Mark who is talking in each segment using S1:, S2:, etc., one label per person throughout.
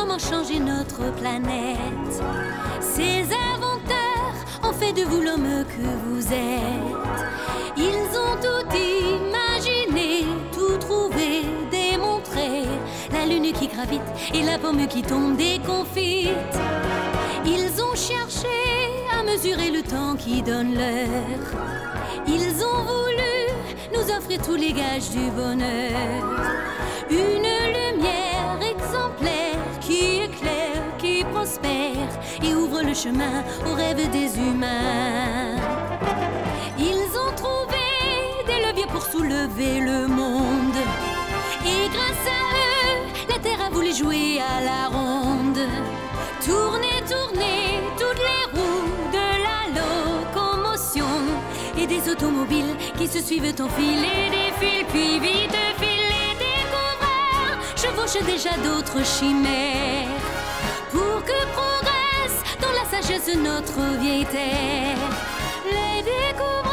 S1: comment changer notre planète. Ces inventeurs ont fait de vous l'homme que vous êtes. Ils ont tout imaginé, tout trouvé, démontré. La lune qui gravite et la pomme qui tombe déconfite. Ils ont cherché à mesurer le temps qui donne l'heure. Ils ont voulu nous offrir tous les gages du bonheur. Une lumière exemplaire qui éclaire, qui prospère et ouvre le chemin aux rêves des humains. Ils ont trouvé des leviers pour soulever le monde. Et grâce à eux, la Terre a voulu jouer à la ronde. Tourner, tourner, toutes les roues de la locomotion. Et des automobiles qui se suivent en file et défilent, puis vite filent les découvreurs. Chevauchent déjà d'autres chimères. Pour que progresse dans la sagesse notre vieille terre. Les découvreurs,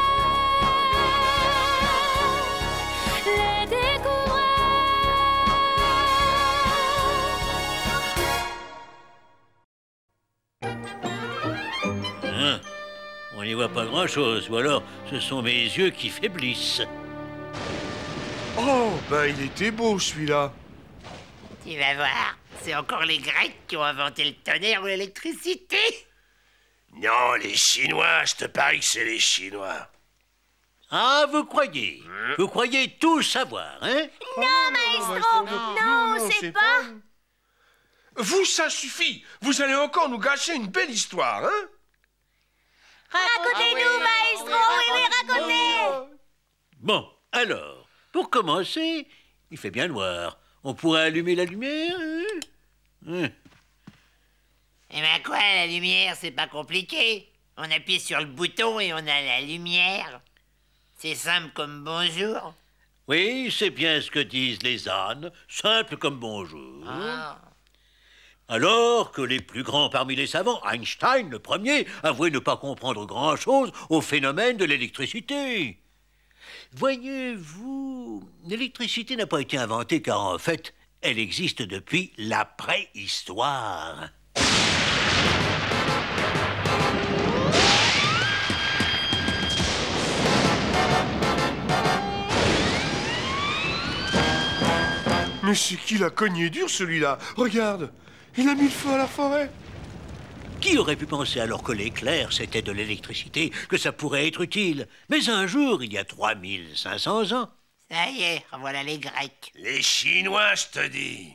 S1: les découvreurs.
S2: Hein? On n'y voit pas grand-chose, ou alors ce sont mes yeux qui faiblissent.
S3: Oh, ben il était beau celui-là.
S4: Tu vas voir, c'est encore les Grecs qui ont inventé le tonnerre ou l'électricité.
S5: Non, les Chinois, je te parie que c'est les Chinois.
S2: Ah, vous croyez? Vous croyez tout savoir, hein?
S6: Non, maestro, non, c'est pas...
S3: Vous, ça suffit. Vous allez encore nous gâcher une belle histoire, hein?
S6: Racontez-nous, maestro, oui, racontez.
S2: Bon, alors, pour commencer, il fait bien noir. On pourrait allumer la lumière, hein?
S4: Eh ben quoi, la lumière, c'est pas compliqué. On appuie sur le bouton et on a la lumière. C'est simple comme bonjour.
S2: Oui, c'est bien ce que disent les ânes, simple comme bonjour.
S4: Ah.
S2: Alors que les plus grands parmi les savants, Einstein le premier, avouait ne pas comprendre grand-chose au phénomène de l'électricité. Voyez-vous, l'électricité n'a pas été inventée car en fait, elle existe depuis la préhistoire.
S3: Mais c'est qui l'a cogné dur celui-là? Regarde, il a mis le feu à la forêt.
S2: Qui aurait pu penser alors que l'éclair, c'était de l'électricité, que ça pourrait être utile? Mais un jour, il y a 3500 ans...
S4: Ça y est, voilà les Grecs.
S5: Les Chinois, je te dis.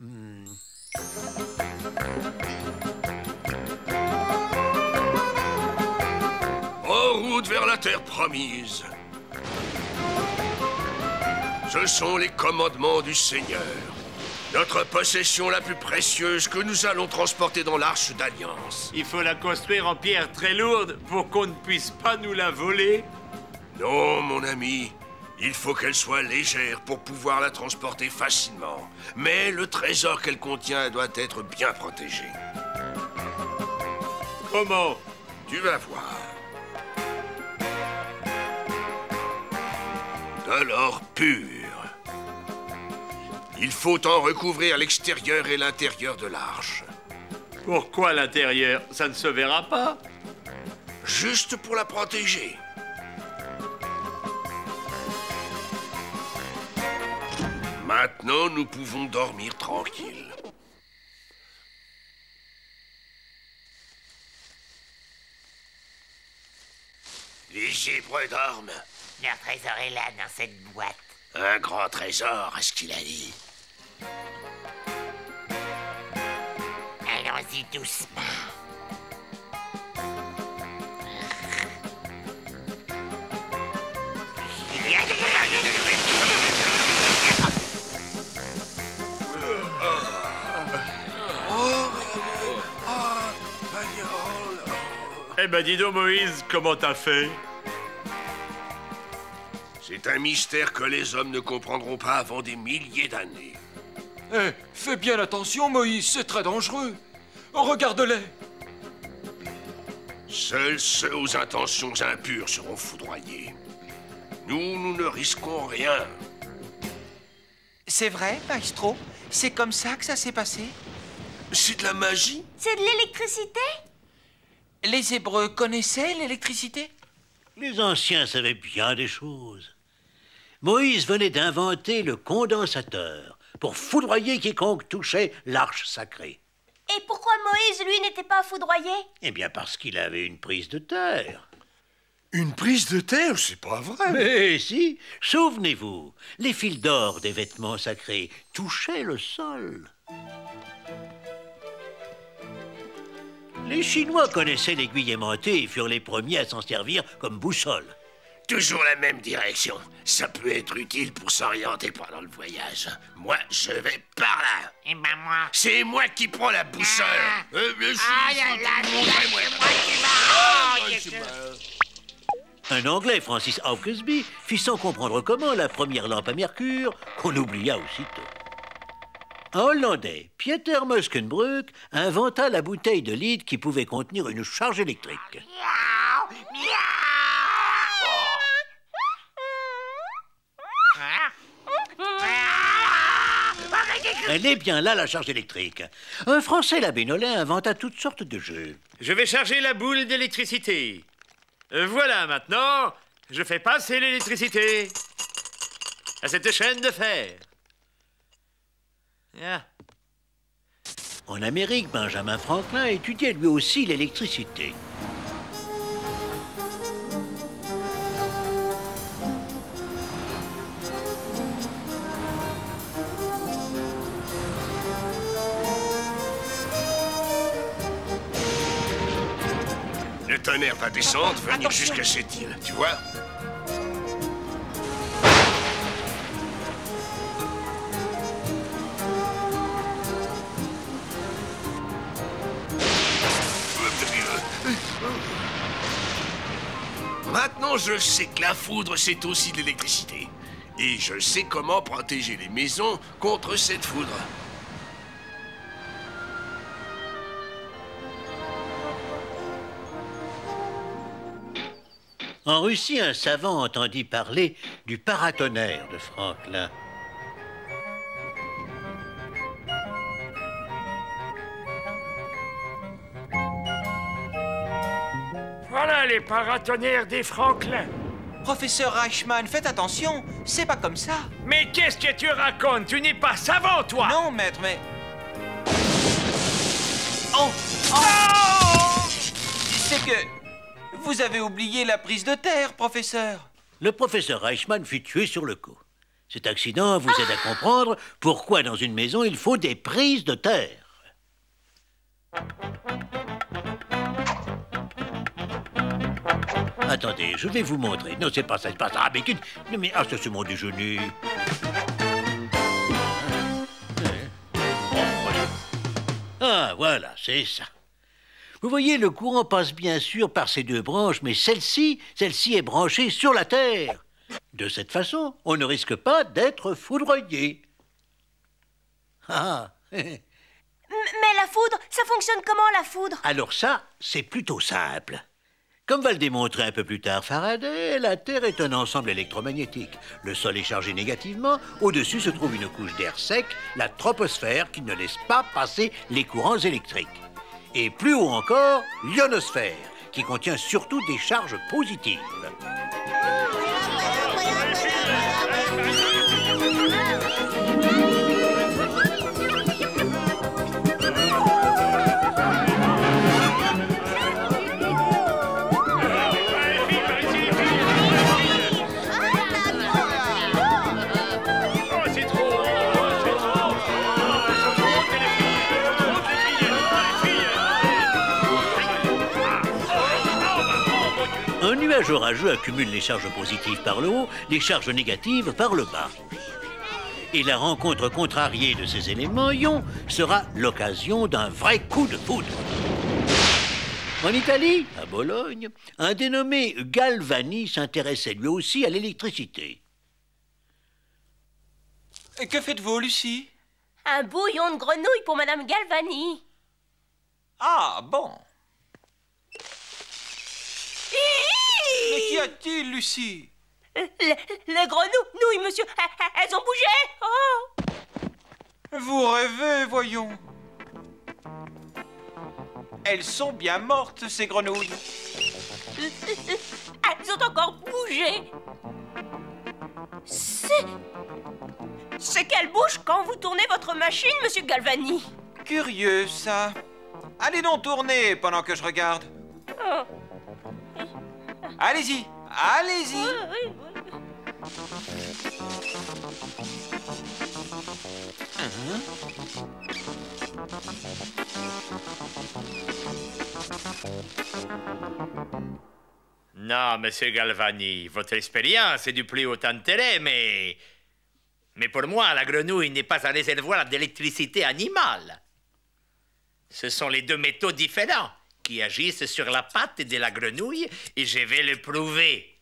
S5: En route vers la terre promise. Ce sont les commandements du Seigneur. Notre possession la plus précieuse que nous allons transporter dans l'Arche d'Alliance.
S7: Il faut la construire en pierre très lourde pour qu'on ne puisse pas nous la voler.
S5: Non, mon ami. Il faut qu'elle soit légère pour pouvoir la transporter facilement. Mais le trésor qu'elle contient doit être bien protégé.
S7: Comment?
S5: Tu vas voir. De l'or pur. Il faut en recouvrir l'extérieur et l'intérieur de l'arche.
S7: Pourquoi l'intérieur? Ça ne se verra pas.
S5: Juste pour la protéger. Maintenant, nous pouvons dormir tranquille. Les gibres dorment.
S4: Leur trésor est là, dans cette boîte.
S5: Un grand trésor, est-ce qu'il a dit?
S4: Allons-y doucement.
S7: Eh ben dis donc Moïse, comment t'as fait?
S5: C'est un mystère que les hommes ne comprendront pas avant des milliers d'années.
S8: Eh, fais bien attention, Moïse, c'est très dangereux. Regarde-les.
S5: Seuls ceux aux intentions impures seront foudroyés. Nous ne risquons rien.
S9: C'est vrai, maestro? C'est comme ça que ça s'est passé?
S5: C'est de la magie?
S6: C'est de l'électricité?
S9: Les Hébreux connaissaient l'électricité?
S2: Les anciens savaient bien des choses. Moïse venait d'inventer le condensateur pour foudroyer quiconque touchait l'arche sacrée.
S6: Et pourquoi Moïse, lui, n'était pas foudroyé?
S2: Eh bien parce qu'il avait une prise de terre.
S3: Une prise de terre? C'est pas vrai.
S2: Mais si, souvenez-vous, les fils d'or des vêtements sacrés touchaient le sol. Les Chinois connaissaient l'aiguille aimantée et furent les premiers à s'en servir comme boussole.
S5: Toujours la même direction. Ça peut être utile pour s'orienter pendant le voyage. Moi, je vais par là.
S4: Et ben moi...
S5: C'est moi qui prends la boussole.
S2: Un Anglais, Francis Hawkesby, fit sans comprendre comment la première lampe à mercure qu'on oublia aussitôt. Un Hollandais, Pieter Muskenbroek, inventa la bouteille de litre qui pouvait contenir une charge électrique. Elle est bien là, la charge électrique. Un Français, l'abbé Nolin, inventa toutes sortes de jeux.
S7: Je vais charger la boule d'électricité. Voilà, maintenant, je fais passer l'électricité à cette chaîne de fer. Ah.
S2: En Amérique, Benjamin Franklin étudiait lui aussi l'électricité.
S5: Le tonnerre va descendre, venir jusqu'à cette île, tu vois? Maintenant, je sais que la foudre, c'est aussi de l'électricité. Et je sais comment protéger les maisons contre cette foudre.
S2: En Russie, un savant entendit parler du paratonnerre de Franklin.
S10: Voilà les paratonnerres des Franklin.
S9: Professeur Reichmann, faites attention, c'est pas comme ça.
S10: Mais qu'est-ce que tu racontes? Tu n'es pas savant, toi!
S9: Non, maître, mais... Oh! Oh! C'est que... vous avez oublié la prise de terre, professeur.
S2: Le professeur Reichmann fut tué sur le coup. Cet accident vous aide à comprendre pourquoi dans une maison il faut des prises de terre. Attendez, je vais vous montrer. Non, c'est pas ça, c'est pas ça. Ah, mais ça, c'est mon déjeuner. Ah, voilà, c'est ça. Vous voyez, le courant passe bien sûr par ces deux branches, mais celle-ci est branchée sur la terre. De cette façon, on ne risque pas d'être foudroyé. Ah.
S6: Mais la foudre, ça fonctionne comment, la foudre?
S2: Alors ça, c'est plutôt simple. Comme va le démontrer un peu plus tard Faraday, la Terre est un ensemble électromagnétique. Le sol est chargé négativement, au-dessus se trouve une couche d'air sec, la troposphère, qui ne laisse pas passer les courants électriques. Et plus haut encore, l'ionosphère, qui contient surtout des charges positives. Un nuage orageux accumule les charges positives par le haut, les charges négatives par le bas. Et la rencontre contrariée de ces éléments ions sera l'occasion d'un vrai coup de foudre. En Italie, à Bologne, un dénommé Galvani s'intéressait lui aussi à l'électricité.
S9: Que faites-vous, Lucie?
S6: Un bouillon de grenouille pour Madame Galvani.
S9: Ah, bon. Mais qu'y a-t-il, Lucie?
S6: Les grenouilles, monsieur, elles ont bougé. Oh!
S9: Vous rêvez, voyons. elles sont bien mortes, ces grenouilles.
S6: Elles ont encore bougé. C'est qu'elles bougent quand vous tournez votre machine, monsieur Galvani.
S9: Curieux, ça. Allez donc tourner pendant que je regarde.
S6: Oh.
S9: Allez-y, allez-y.
S6: Oui.
S7: Non, monsieur Galvani, votre expérience est du plus haut intérêt, mais pour moi, la grenouille n'est pas un réservoir d'électricité animale. Ce sont les deux métaux différents qui agissent sur la patte de la grenouille et je vais le prouver.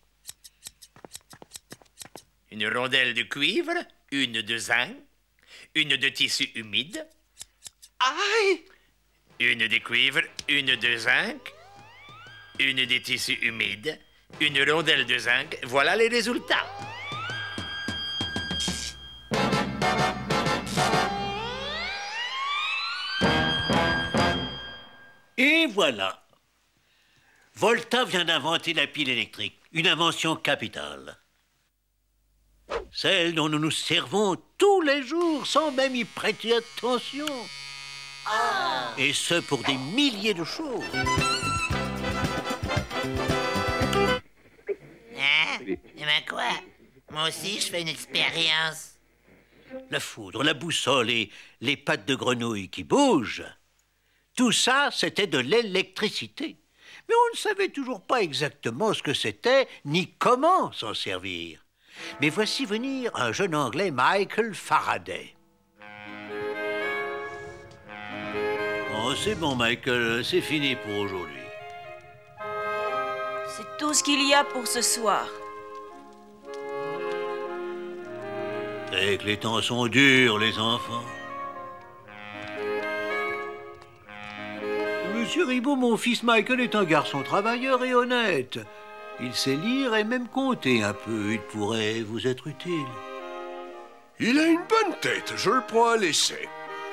S7: Une rondelle de cuivre, une de zinc, une de tissu humide.
S9: Aïe!
S7: Une de cuivre, une de zinc, une de tissu humide, une rondelle de zinc. Voilà les résultats.
S2: Et voilà. Volta vient d'inventer la pile électrique, une invention capitale. Celle dont nous nous servons tous les jours sans même y prêter attention. Et ce pour des milliers de choses.
S4: Hein? Eh ben quoi? Moi aussi, je fais une expérience.
S2: La foudre, la boussole et les pattes de grenouille qui bougent. Tout ça, c'était de l'électricité. Mais on ne savait toujours pas exactement ce que c'était, ni comment s'en servir. Mais voici venir un jeune Anglais, Michael Faraday. Oh, c'est bon, Michael, c'est fini pour aujourd'hui.
S6: C'est tout ce qu'il y a pour ce soir.
S2: C'est que les temps sont durs, les enfants. Monsieur Ribot, mon fils Michael est un garçon travailleur et honnête. Il sait lire et même compter un peu. Il pourrait vous être utile.
S5: Il a une bonne tête, je le prends à l'essai.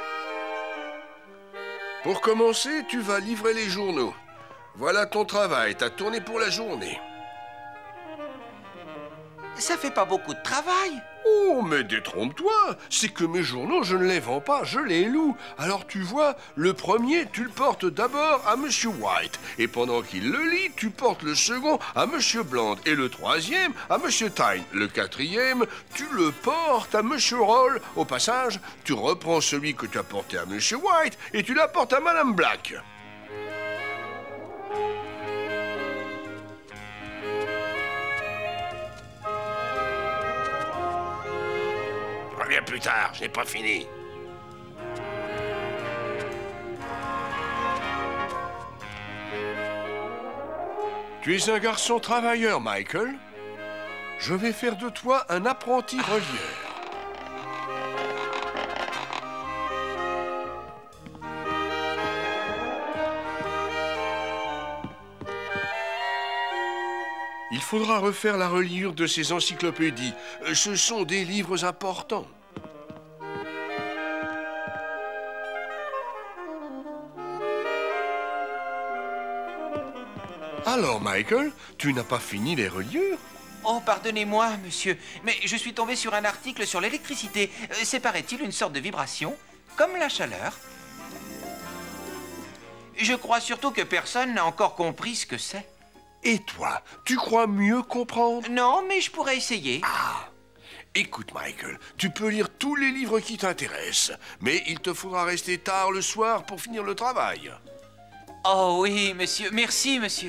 S5: Pour commencer, tu vas livrer les journaux. Voilà ton travail, t'as tourné pour la journée.
S9: Ça fait pas beaucoup de travail.
S5: Oh, mais détrompe-toi, c'est que mes journaux, je ne les vends pas, je les loue. Alors tu vois, le premier, tu le portes d'abord à Monsieur White. Et pendant qu'il le lit, tu portes le second à Monsieur Bland. Et le troisième à Monsieur Tyne. Le quatrième, tu le portes à Monsieur Roll. Au passage, tu reprends celui que tu as porté à Monsieur White et tu l'apportes à Madame Black. Reviens plus tard, je n'ai pas fini. Tu es un garçon travailleur, Michael. Je vais faire de toi un apprenti relieur. Il faudra refaire la reliure de ces encyclopédies. Ce sont des livres importants. Alors, Michael, tu n'as pas fini les reliures?
S9: Oh, pardonnez-moi, monsieur, mais je suis tombé sur un article sur l'électricité. C'est, paraît-il, une sorte de vibration, comme la chaleur. Je crois surtout que personne n'a encore compris ce que c'est.
S5: Et toi, tu crois mieux comprendre?
S9: Non, mais je pourrais essayer.
S5: Ah! Écoute, Michael, tu peux lire tous les livres qui t'intéressent, mais il te faudra rester tard le soir pour finir le travail.
S9: Oh oui, monsieur. Merci, monsieur.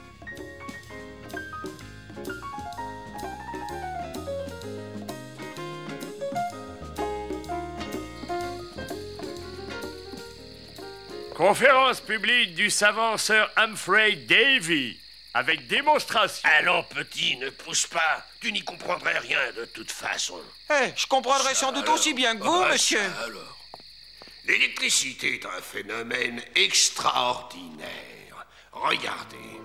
S10: Conférence publique du savant Sir Humphrey Davy, avec démonstration.
S5: Allons, petit, ne pousse pas. Tu n'y comprendrais rien de toute façon.
S9: Je comprendrais sans doute aussi bien que vous, monsieur.
S5: Alors, l'électricité est un phénomène extraordinaire. Regardez.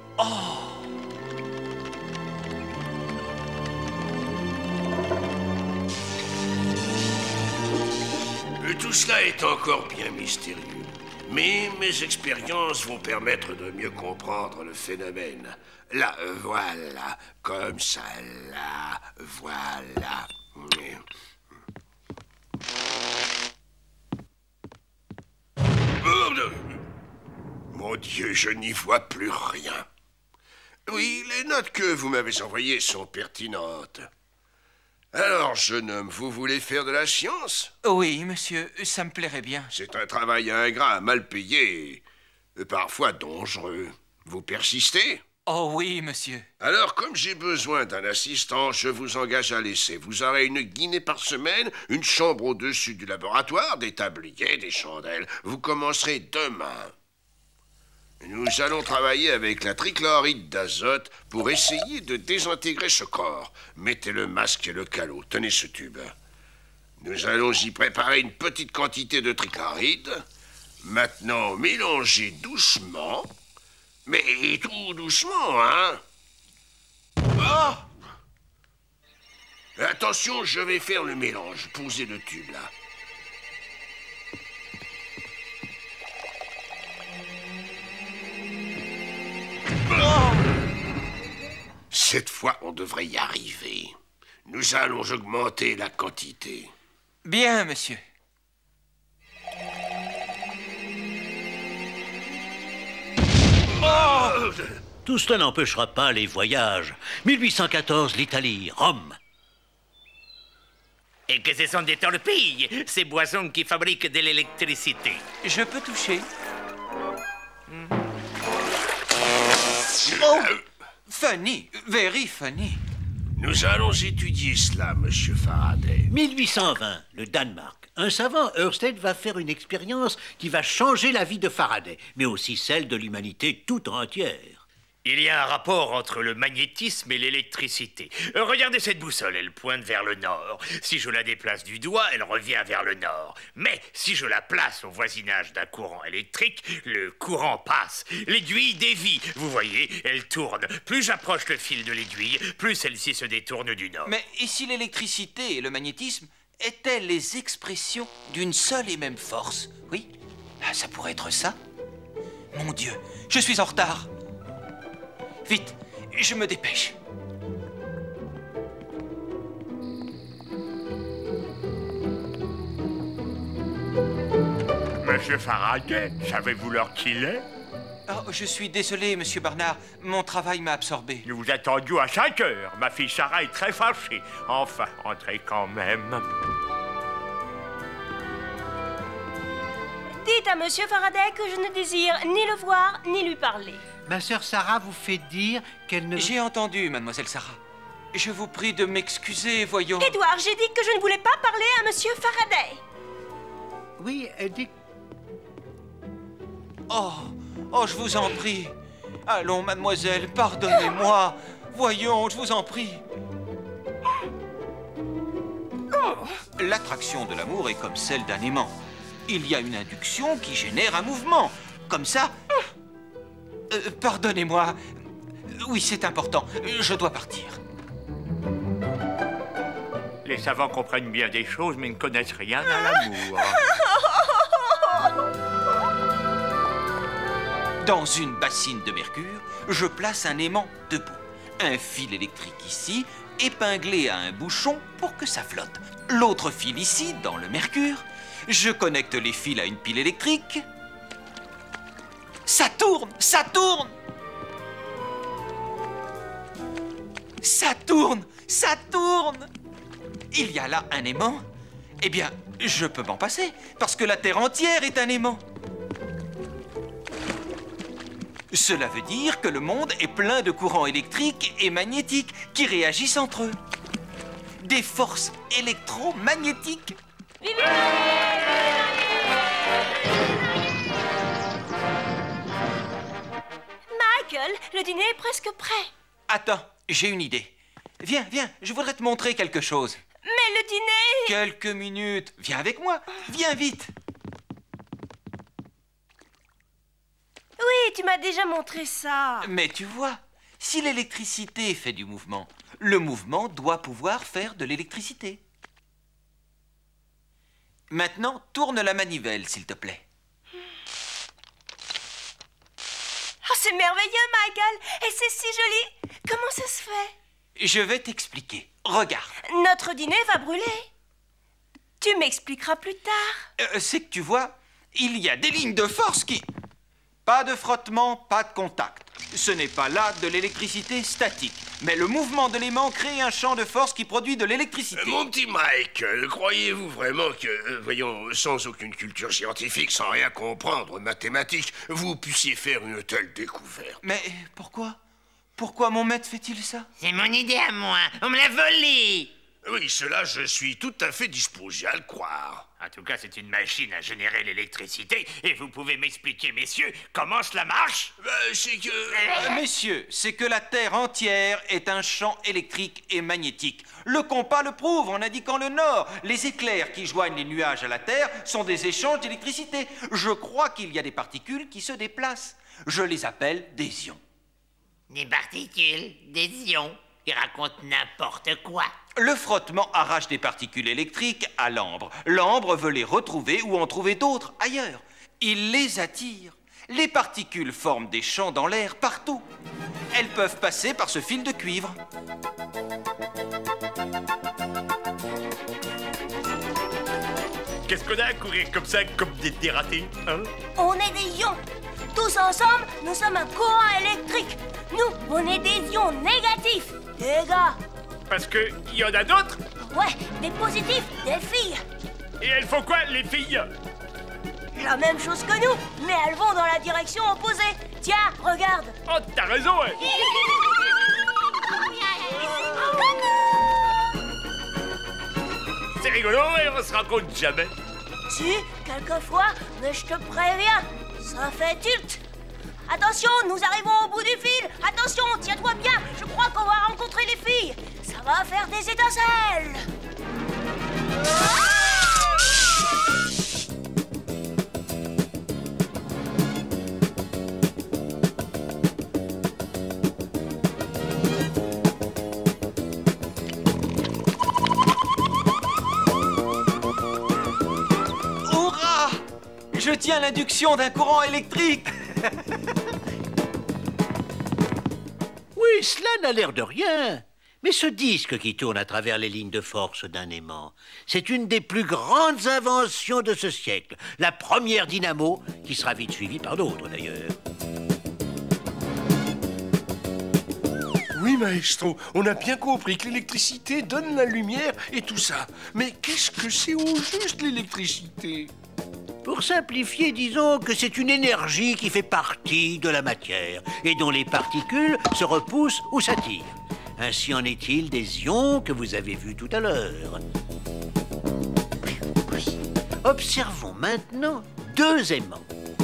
S5: Tout cela est encore bien mystérieux. Mais mes expériences vont permettre de mieux comprendre le phénomène. Là, voilà, comme ça, là, voilà. Mon Dieu, je n'y vois plus rien. Oui, les notes que vous m'avez envoyées sont pertinentes. Alors, jeune homme, vous voulez faire de la science?
S9: Oui, monsieur, ça me plairait bien.
S5: C'est un travail ingrat, mal payé, et parfois dangereux. Vous persistez?
S9: Oh oui, monsieur.
S5: Alors, comme j'ai besoin d'un assistant, je vous engage à l'essai. Vous aurez une guinée par semaine, une chambre au-dessus du laboratoire, des tabliers, des chandelles. Vous commencerez demain. Nous allons travailler avec la trichloride d'azote pour essayer de désintégrer ce corps. Mettez le masque et le calot. Tenez ce tube. Nous allons y préparer une petite quantité de trichloride. Maintenant, mélangez doucement. Mais tout doucement, hein? Oh! Attention, je vais faire le mélange. Posez le tube, là. Oh! Cette fois, on devrait y arriver. Nous allons augmenter la quantité.
S9: Bien, monsieur.
S2: Oh! Tout cela n'empêchera pas les voyages. 1814, l'Italie, Rome.
S7: Et que ce sont des torpilles, ces boissons qui fabriquent de l'électricité.
S9: Je peux toucher. Oh! Funny, very funny.
S5: Nous allons étudier cela, monsieur Faraday.
S2: 1820, le Danemark. Un savant, Ørsted, va faire une expérience qui va changer la vie de Faraday, mais aussi celle de l'humanité tout entière.
S7: Il y a un rapport entre le magnétisme et l'électricité. Regardez cette boussole, elle pointe vers le nord. Si je la déplace du doigt, elle revient vers le nord. Mais si je la place au voisinage d'un courant électrique, le courant passe. L'aiguille dévie. Vous voyez, elle tourne. Plus j'approche le fil de l'aiguille, plus celle-ci se détourne du nord.
S9: Mais et si l'électricité et le magnétisme étaient les expressions d'une seule et même force? Oui, ça pourrait être ça. Mon Dieu, je suis en retard. Vite, je me dépêche.
S10: Monsieur Faraday, savez-vous l'heure qu'il est?
S9: Oh, je suis désolé, monsieur Barnard. Mon travail m'a absorbé.
S10: Nous vous attendions à 5 heures. Ma fille Sarah est très fâchée. Enfin, entrez quand même.
S6: Dites à monsieur Faraday que je ne désire ni le voir, ni lui parler.
S11: Ma sœur Sarah vous fait dire qu'elle ne...
S9: J'ai entendu, mademoiselle Sarah. Je vous prie de m'excuser, voyons.
S6: Édouard, j'ai dit que je ne voulais pas parler à monsieur Faraday.
S11: Oui, elle dit...
S9: Oh, je vous en prie. Allons, mademoiselle, pardonnez-moi. Voyons, je vous en prie. L'attraction de l'amour est comme celle d'un aimant. Il y a une induction qui génère un mouvement. Comme ça... pardonnez-moi. Oui, c'est important. Je dois partir.
S10: Les savants comprennent bien des choses, mais ne connaissent rien à l'amour.
S9: Dans une bassine de mercure, je place un aimant debout. Un fil électrique ici, épinglé à un bouchon pour que ça flotte. L'autre fil ici, dans le mercure. Je connecte les fils à une pile électrique. Ça tourne! Ça tourne! Ça tourne! Ça tourne! Il y a là un aimant. Eh bien, je peux m'en passer, parce que la Terre entière est un aimant. Cela veut dire que le monde est plein de courants électriques et magnétiques qui réagissent entre eux. Des forces électromagnétiques.
S6: Michael, le dîner est presque prêt.
S9: Attends, j'ai une idée. Viens, viens, je voudrais te montrer quelque chose.
S6: Mais le dîner...
S9: Quelques minutes. Viens avec moi. Viens vite.
S6: Oui, tu m'as déjà montré ça.
S9: Mais tu vois, si l'électricité fait du mouvement, le mouvement doit pouvoir faire de l'électricité. Maintenant, tourne la manivelle, s'il te plaît.
S6: Oh, c'est merveilleux, Michael. Et c'est si joli. Comment ça se fait?
S9: Je vais t'expliquer. Regarde.
S6: Notre dîner va brûler. Tu m'expliqueras plus tard.
S9: C'est que tu vois, il y a des lignes de force qui... Pas de frottement, pas de contact. Ce n'est pas là de l'électricité statique. Mais le mouvement de l'aimant crée un champ de force qui produit de l'électricité.
S5: Mon petit Michael, croyez-vous vraiment que, voyons, sans aucune culture scientifique, sans rien comprendre aux mathématiques, vous puissiez faire une telle découverte?
S9: Mais pourquoi? Pourquoi mon maître fait-il ça?
S4: C'est mon idée à moi. On me l'a volée.
S5: Oui, cela, je suis tout à fait disposé à le croire.
S10: En tout cas, c'est une machine à générer l'électricité. Et vous pouvez m'expliquer, messieurs, comment cela marche?
S5: C'est que...
S9: Messieurs, c'est que la Terre entière est un champ électrique et magnétique. Le compas le prouve en indiquant le nord. Les éclairs qui joignent les nuages à la Terre sont des échanges d'électricité. Je crois qu'il y a des particules qui se déplacent. Je les appelle des ions.
S4: Des particules, des ions. Ils racontent n'importe quoi.
S9: Le frottement arrache des particules électriques à l'ambre. L'ambre veut les retrouver ou en trouver d'autres ailleurs. Il les attire. Les particules forment des champs dans l'air partout. Elles peuvent passer par ce fil de cuivre.
S10: Qu'est-ce qu'on a à courir comme ça, comme des dératés, hein?
S6: On est des ions. Tous ensemble, nous sommes un courant électrique. Nous, on est des ions négatifs. Des gars.
S10: Parce qu'il y en a d'autres?
S6: Ouais, des positifs, des filles.
S10: Et elles font quoi, les filles?
S6: La même chose que nous, mais elles vont dans la direction opposée. Tiens, regarde.
S10: Oh, t'as raison, ouais. C'est rigolo et on se rencontre jamais.
S6: Si, quelquefois, mais je te préviens, ça fait tilt. Attention, nous arrivons au bout du fil. Attention, tiens-toi bien. Je crois qu'on va rencontrer les filles. Ça va faire des étincelles.
S9: Hurrah! Je tiens l'induction d'un courant électrique.
S2: Oui, cela n'a l'air de rien. Mais ce disque qui tourne à travers les lignes de force d'un aimant, c'est une des plus grandes inventions de ce siècle. La première dynamo, qui sera vite suivie par d'autres d'ailleurs.
S5: Oui, maestro, on a bien compris que l'électricité donne la lumière et tout ça. Mais qu'est-ce que c'est au juste l'électricité?
S2: Pour simplifier, disons que c'est une énergie qui fait partie de la matière et dont les particules se repoussent ou s'attirent. Ainsi en est-il des ions que vous avez vus tout à l'heure. Observons maintenant deux aimants.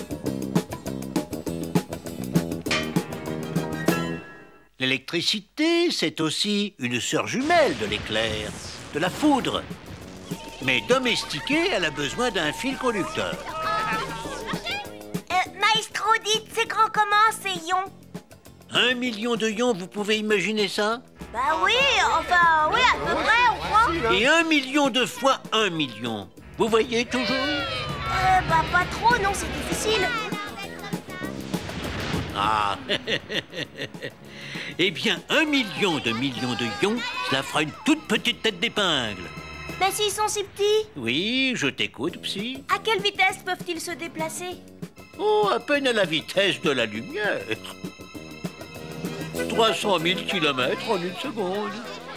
S2: L'électricité, c'est aussi une sœur jumelle de l'éclair, de la foudre. Mais domestiquée, elle a besoin d'un fil conducteur.
S6: Maestro, dites, c'est grand comment ces ions?
S2: 1 million de ions, vous pouvez imaginer ça?
S6: Bah oui, enfin, oui, à peu près, on croit.
S2: Et 1 million de fois 1 million. Vous voyez toujours?
S6: Bah pas trop, non, c'est difficile.
S2: Ah. Eh bien, 1 million de ions, cela fera une toute petite tête d'épingle.
S6: Mais s'ils sont si petits?
S2: Oui, je t'écoute, Psy.
S6: À quelle vitesse peuvent-ils se déplacer?
S2: Oh, à peine à la vitesse de la lumière. 300 000 kilomètres en une seconde.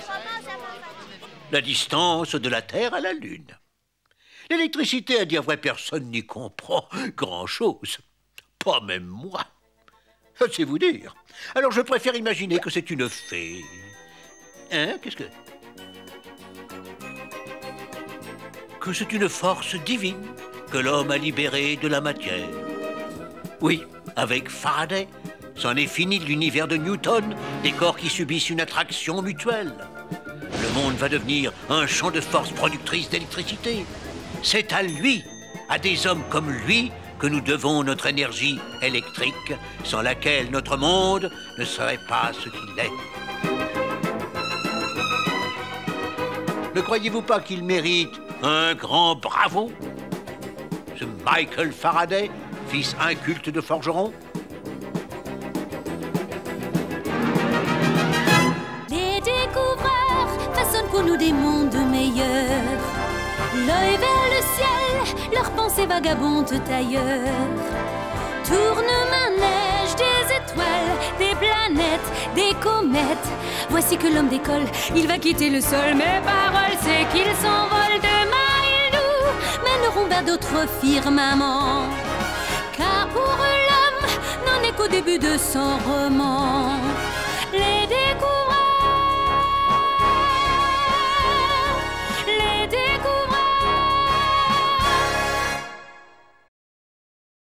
S2: La distance de la Terre à la Lune. L'électricité, à dire vrai, personne n'y comprend grand-chose. Pas même moi. C'est vous dire. Alors je préfère imaginer que c'est une fée. Hein? Qu'est-ce que... Que c'est une force divine que l'homme a libérée de la matière. Oui, avec Faraday, c'en est fini de l'univers de Newton, des corps qui subissent une attraction mutuelle. Le monde va devenir un champ de force productrice d'électricité. C'est à lui, à des hommes comme lui, que nous devons notre énergie électrique, sans laquelle notre monde ne serait pas ce qu'il est. Ne croyez-vous pas qu'il mérite un grand bravo, ce Michael Faraday, fils inculte de forgeron?
S1: des mondes meilleurs. L'œil vers le ciel, leurs pensées vagabondent ailleurs. Tourne manège des étoiles, des planètes, des comètes. Voici que l'homme décolle, il va quitter le sol. Mes paroles, c'est qu'il s'envole. Demain, ils nous mèneront vers d'autres firmaments. Car pour eux, l'homme n'en est qu'au début de son roman. Les découvertes